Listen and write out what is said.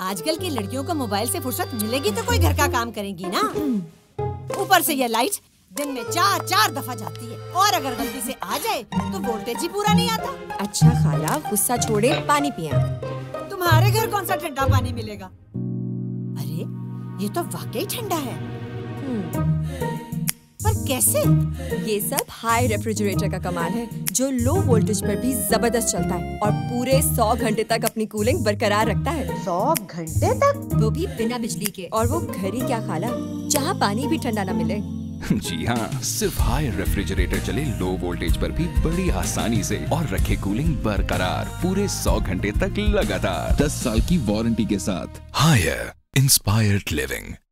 आजकल की लड़कियों को मोबाइल से फुर्सत मिलेगी तो कोई घर का काम करेंगी ना। ऊपर से ये लाइट दिन में 4 दफा जाती है और अगर गलती से आ जाए तो वोल्टेज ही पूरा नहीं आता। अच्छा खाला, गुस्सा छोड़े, पानी पिया। तुम्हारे घर कौन सा ठंडा पानी मिलेगा? अरे ये तो वाकई ठंडा है। पर कैसे? ये सब हाई रेफ्रिजरेटर का कमाल है, जो लो वोल्टेज पर भी जबरदस्त चलता है और पूरे 100 घंटे तक अपनी कूलिंग बरकरार रखता है। 100 घंटे तक? वो भी बिना बिजली के। और वो घर ही क्या खाला, जहाँ पानी भी ठंडा न मिले। जी हाँ, सिर्फ हाई रेफ्रिजरेटर चले लो वोल्टेज पर भी बड़ी आसानी से और रखे कूलिंग बरकरार पूरे 100 घंटे तक लगातार 10 साल की वारंटी के साथ। Haier inspired living.